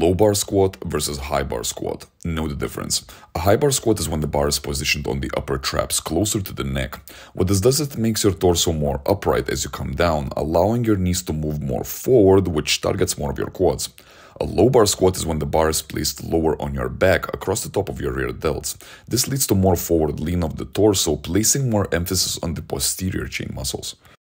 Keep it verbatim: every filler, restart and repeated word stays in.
Low bar squat versus high bar squat. Know the difference. A high bar squat is when the bar is positioned on the upper traps, closer to the neck. What this does, it makes your torso more upright as you come down, allowing your knees to move more forward, which targets more of your quads. A low bar squat is when the bar is placed lower on your back, across the top of your rear delts. This leads to more forward lean of the torso, placing more emphasis on the posterior chain muscles.